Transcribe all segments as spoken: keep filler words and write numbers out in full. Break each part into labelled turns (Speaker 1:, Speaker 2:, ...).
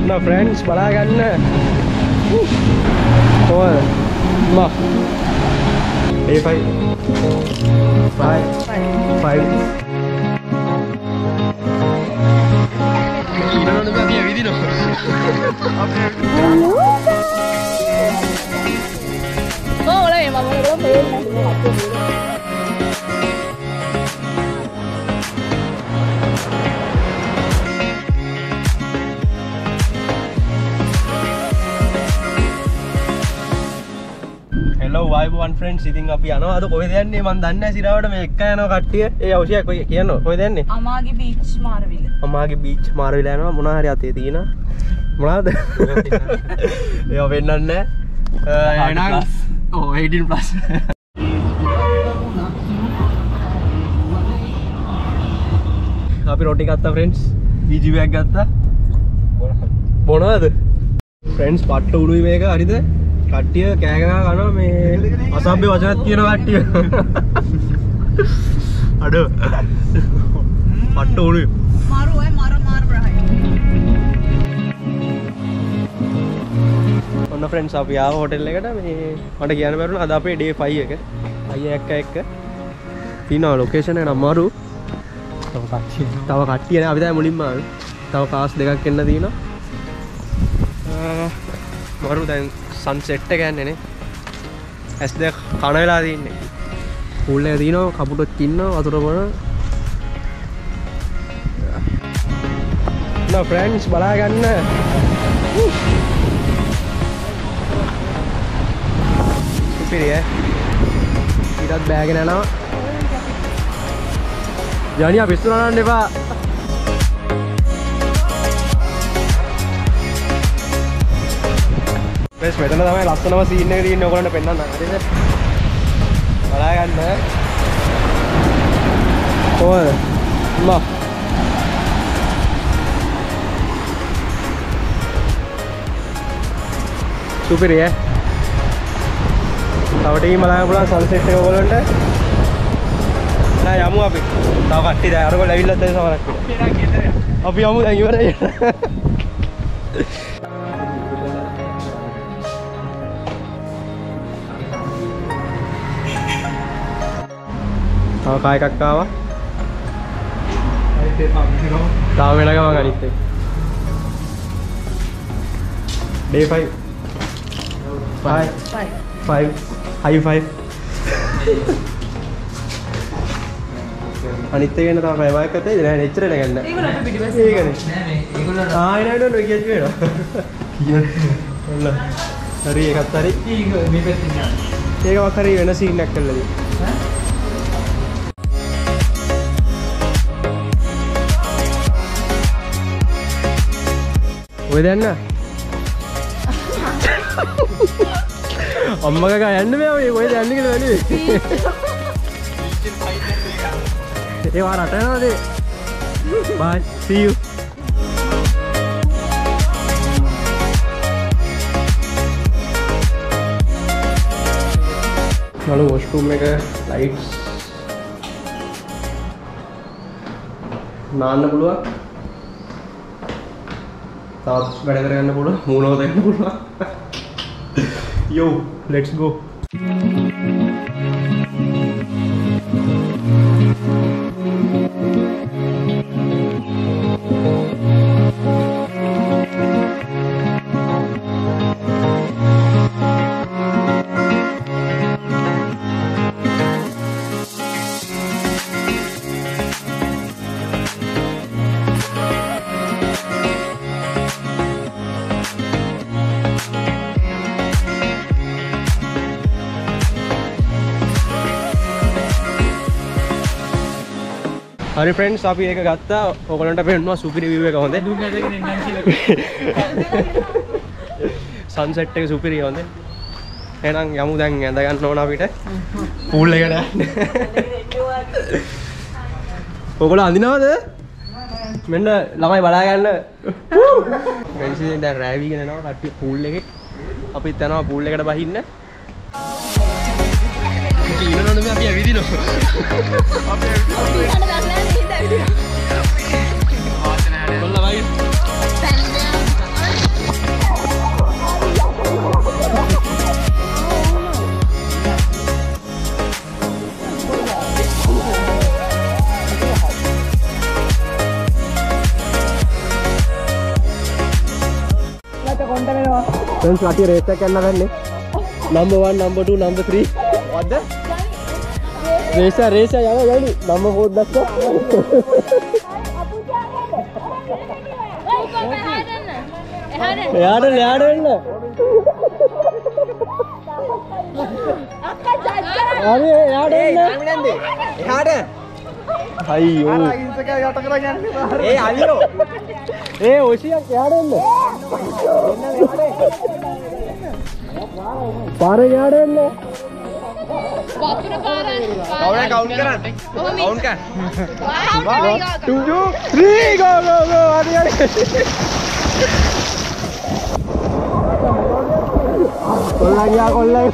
Speaker 1: ना फ्रेंड्स बड़ा गन्ना और माँ ए फाइव फाइव फाइव इन्होंने भी अभी अभी दिनों
Speaker 2: ओ बोला ये मामा बोला मैं
Speaker 1: हेलो वाइब वन फ्रेंड्स ඉතින් අපි යනවා අද කොහෙද යන්නේ මන් දන්නේ නැහැ සිරාවට මේ එක්ක යනවා කට්ටිය ඒ අවශ්‍යයි කොයි කියනවා කොහෙද යන්නේ
Speaker 2: අමාගේ බීච් මාරවිල
Speaker 1: අමාගේ බීච් මාරවිල යනවා මොනවා හරි අතේ තියෙන මොනවාද ඒව වෙන්නන්නේ නැහැ ඔව් eighteen plus අපි රොටි ගත්තා फ्रेंड्स ඊජි බෑග් ගත්තා මොනවද फ्रेंड्स පට්ට උණුයි මේක හරිද කට්ටිය කෑ ගහ කනවා මේ අසභ්‍ය වචනත් කියන කට්ටිය අඩ පට්ට උණුයි
Speaker 2: මාරු ඔය මාර මාර බ්‍රහයි
Speaker 1: ඔන්න फ्रेंड्स අපි ආව හොටෙල් එකට මේ මට කියන්න බැරුණා අද අපේ ඩේ five එක අයියා එක්ක එක්ක තියෙනවා ලොකේෂන් එක නම් මාරු තව කට්ටිය තව කට්ටිය නේ අපි දැන් මුලින්ම ආවේ තව කාස් දෙකක් එන්න තියෙනවා මාරු දැන් සන්සෙට් එක යන්නේ නේ ඇස් දෙක කන වෙලා තින්නේ පූල් එක තියෙනවා කපුටොත් ඉන්නවා වතුර බොන නා ෆ්‍රෙන්ඩ්ස් බලා ගන්න සුපිරිය ඊටත් බෑගෙන යනවා ජානියා පිස්සුනා නන්න එපා බස් මෙතන තමයි ලස්සනම සීන් එක තියෙන්නේ ඔයගොල්ලන්ට පෙන්නන්න හරිද බලා ගන්න කොහොමද මා සුපිරිය තව ටිකකින් බලන්න පුළුවන් සන්සෙට් එක ඔයගොල්ලන්ට නෑ යමු අපි තව කට්ටිය දැන් අරගොල්ලෝ ඇවිල්ලා දැන් සමහරක් විතර අපි යමු දැන් ඉවරයි තව කාය එකක් ආවා. තාම වෙන ගමන් අනිත් එක. day five. five. five. high five. අනිත් එක එන්න තව පැය භාගයක් ඇතේ නෑ එච්චර නෑ ගන්න.
Speaker 2: ඒගොල්ලෝ පිටිපස්සේ.
Speaker 1: ඒකනේ. නෑ මේ ඒගොල්ලෝ ආයි නෑ නෝ කියත් වෙනවා. කියන්න. ඔන්න. හරි එකත් හරි. ඒක මේ පැත්තෙන් යනවා. ඒකක් හරි වෙන සීන් එකක් කළා දී. ඈ ඔය දැන්න අම්මගා ගා යන්න බෑ ඔය ඔය දැන්න කියලා වැඩි ඒ වා රට යනවාද bye see you නලු වොෂ්රූම් එක ලයිට්ස් නාන්න පුළුවන් තවත් වැඩ කරගන්න පුළුවන් මූණව දෙන්න පුළුවන් yo let's go හරි फ्रेंड्स අපි ඒක ගත්තා ඔයගලන්ට පෙන්නනවා සුපිරි view එක හොඳේ දුම් ඇදගෙන එන්නම් කියලා සන්සෙට් එක සුපිරි හොඳේ එහෙනම් යමු දැන් ඇඳ ගන්න ඕන අපිට පූල් එකට ඔයගොල්ලෝ අඳිනවද මෙන්න ළමයි බලා ගන්න ෆ්‍රෙන්ඩ්ස් ඉතින් දැන් රෑ වීගෙන යනවා කට්ටිය පූල් එකේ අපිත් යනවා පූල් එකට බහින්න ඉන්නවද අපි ඇවිදිනවා අපි ඇවිදිනවා කොල්ල වයි Friends, කටිය රේස් එකක් යන්න ගන්නේ. Number one, number two, number three. What the? Race race යනවා යන්නේ. Number four දැක්කා. එයාට එයාට එන්න. අක්කා ජජ්ජා. හරි එයාට එන්න. එයාට. අයියෝ. අර අයින්සක යට කරන් යන්නේ. ඒ අලියෝ. ඒ ඔසියක් එයාට එන්න. පාරේ එයාට එන්න. වතුර පාරේ. කවුරුයි කවුන්ට් කරන්නේ? කවුන්ට් කර. two two three go go go. හරි හරි. කොල්ලා ගියා කොල්ලා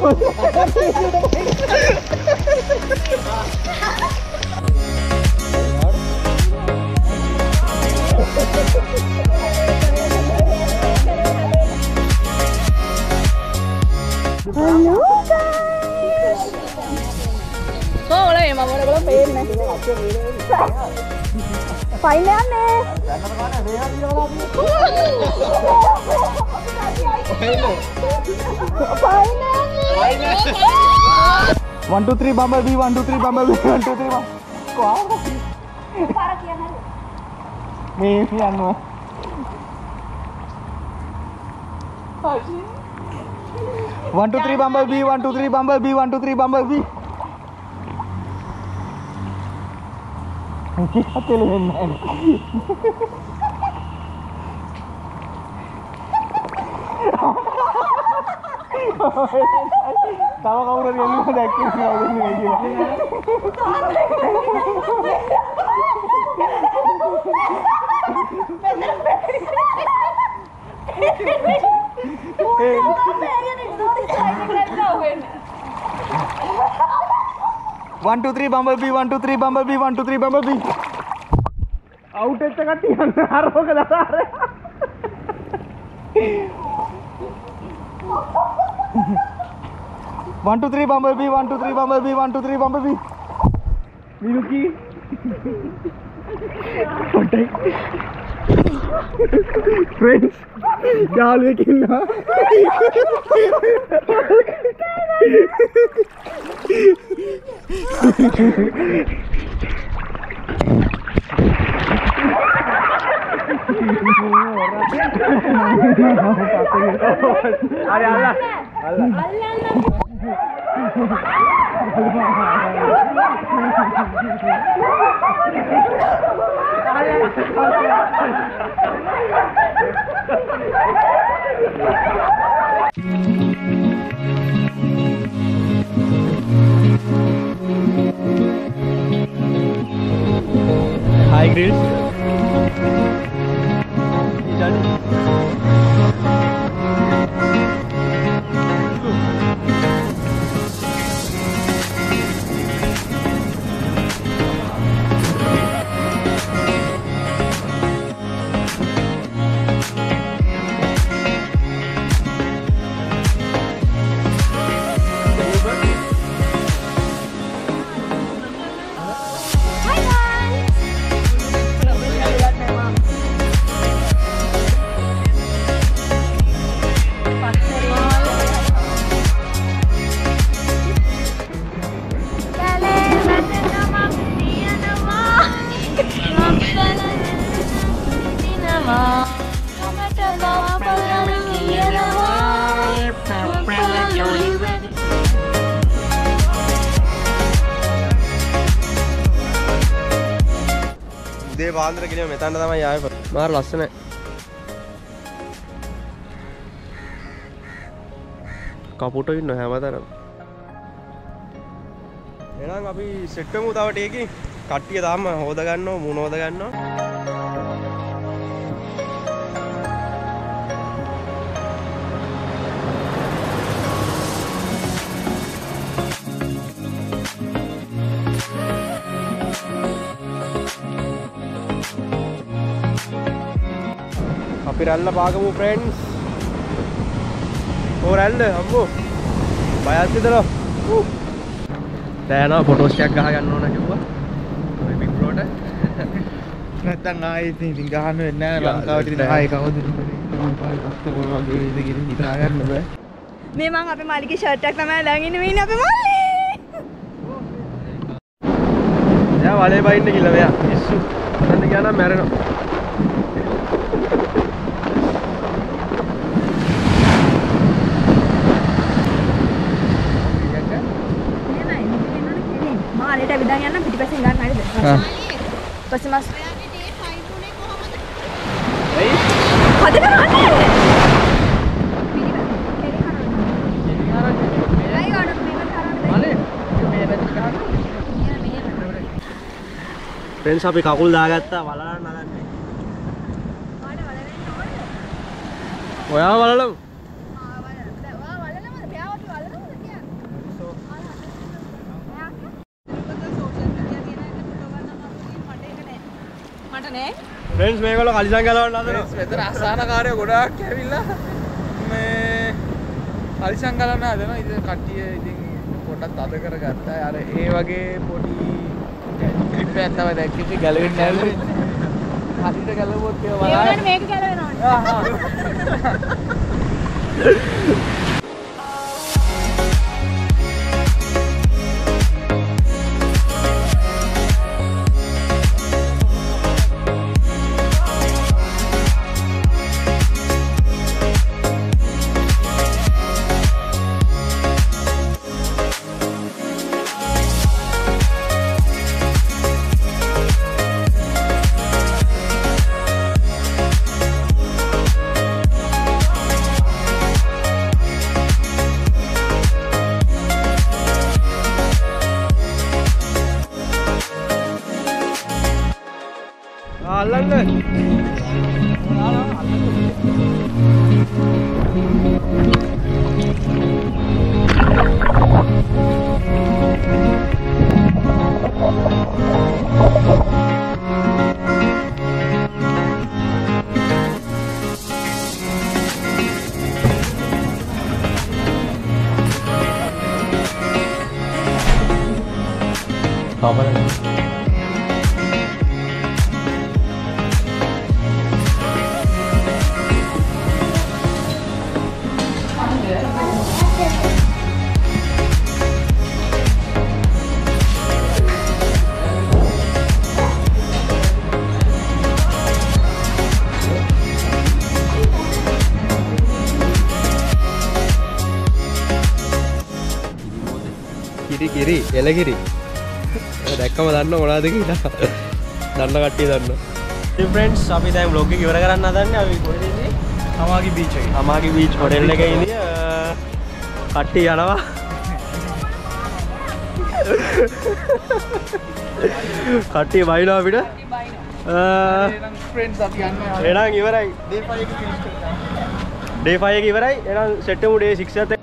Speaker 2: Hello guys. Oh, wala eh, mama wala pain na. Fine na yan eh.
Speaker 1: One two three Bumblebee, one two three Bumblebee, one two three. Wow.
Speaker 2: Para kiya na.
Speaker 1: Me, me ano. One two three Bumblebee, one two three Bumblebee, one two three Bumblebee. Kita telenan. Tawa ka udah yang lu dah kira kira ini lagi. One two three Bumblebee, one two three Bumblebee, one two three Bumblebee. Out එක කටියන්න ආරෝක දාරේ. One two three Bumblebee, one two three Bumblebee, one two three Bumblebee. Miluki. Friends, යාළුවෙ කින්නවා. Ada Allah. Allah. Hi Grace. දේ පාන්දර කියලා මෙතනට තමයි ආවේ. මාර ලස්සනයි. කපුටෝ ඉන්න හැමතැනම. එහෙනම් අපි සෙට් වෙමු තව ටේකින්. කට්ටිය තාම හොද ගන්නවා, මුණ හොද ගන්නවා. අපි රැල්ල පාගමු ෆ්‍රෙන්ඩ්ස්. ඕ රැල්ල අම්මෝ. බයත් විතරෝ. ඌ. දැන් යනවා ෆොටෝස් එකක් ගහ ගන්න ඕන කිව්වා. ඔය බිග් බ්‍රෝට.
Speaker 3: නැත්තම් ආයේ ඉතින් ඉතින් ගහන්න වෙන්නේ නැහැ ලංකාවට ඉතින් ආයේ කවුද ඉතින් හිතා ගන්න බෑ
Speaker 2: මේ මං අපේ මාලිගේ ෂර්ට් එකක් තමයි ළඟ ඉන්නේ මේ ඉන්නේ අපේ මල්ලි
Speaker 1: එයා වලේ බයින්න කියලා මෙයා ඉස්සු අතන ගියා නම් මැරෙනවා
Speaker 2: මාලේට විදාන් යන්න පිටිපස්සෙන් ගන්න හරිද?
Speaker 3: ආ.
Speaker 2: පස්සේ මාස්.
Speaker 4: ඔයාගේ ඩේ ෆයිව් උනේ කොහමද?
Speaker 1: එයි
Speaker 2: හදට ගන්න.
Speaker 1: ෆ්‍රෙන්ඩ්ස් අපි කකුල් දාගත්තා වලලන්න හදන්නේ. ඔයා වලලමු. ෆ්‍රෙන්ඩ්ස් මේගොල්ලෝ කලිසම් ගලවන්න හදනවා.
Speaker 3: මෙතන අසහනකාරයෝ ගොඩාක් ඇවිල්ලා මේ කලිසම් ගලවන්න හදනවා. ඉතින් කට්ටිය ඉතින් පොඩ්ඩක් තද කරගත්තා. අර ඒ වගේ පොඩි ක්ලිප් එකක් තමයි දැක්කේ ඉතින් ගැලවෙන්නේ නැහැ. හරියට ගැලවුවොත් ඒක
Speaker 2: ඒ වුණාට මේක ගැලවෙනවනේ.
Speaker 3: ආ ආ.
Speaker 1: අල්ලන්න. කිරි කිරි එලකිරි දැක්කම දන්න මොනවද කියලා දන්න කට්ටිය දන්න. ඉතින් ෆ්‍රෙන්ඩ්ස් අපි දැන් vlog එක ඉවර කරන්න හදන්නේ. අපි කොහෙද ඉන්නේ?
Speaker 3: අමාගි බීච් එකේ.
Speaker 1: අමාගි බීච් හොටෙල් එකේ ඉන්නේ. කට්ටිය යනවා. කට්ටිය බයිනවා අපිට.
Speaker 3: එහෙනම් ෆ්‍රෙන්ඩ්ස් අපි යන්න.
Speaker 1: එහෙනම් ඉවරයි.
Speaker 3: ඩේ ෆයිව් එක ෆිනිෂ් කරගන්න.
Speaker 1: ඩේ ෆයිව් එක ඉවරයි. එහෙනම් සෙට් වෙමු ඩේ සික්ස් එකට.